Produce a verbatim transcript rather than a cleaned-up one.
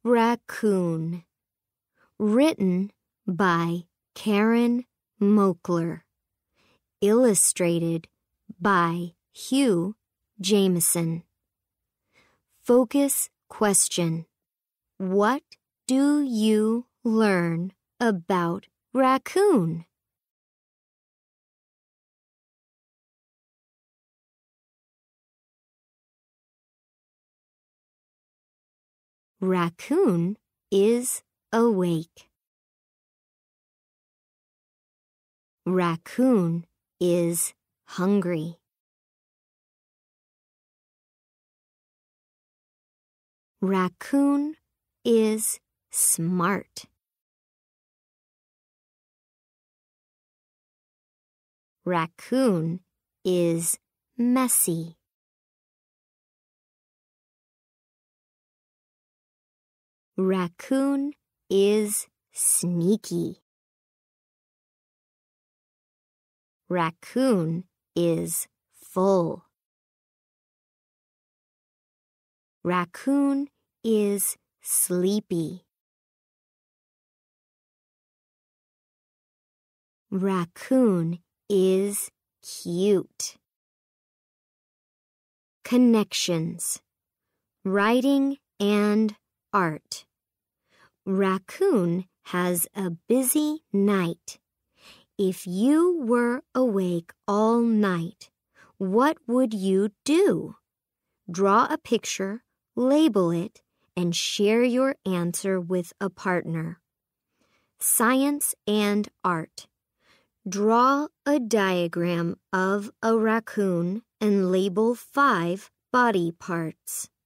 Raccoon. Written by Karen Moakler. Illustrated by Hugh Jameson. Focus question. What do you learn about raccoon? Raccoon is awake. Raccoon is hungry. Raccoon is smart. Raccoon is messy. Raccoon is sneaky. Raccoon is full. Raccoon is sleepy. Raccoon is cute. Connections. Writing and art. Raccoon has a busy night. If you were awake all night, what would you do? Draw a picture, label it, and share your answer with a partner. Science and art. Draw a diagram of a raccoon and label five body parts.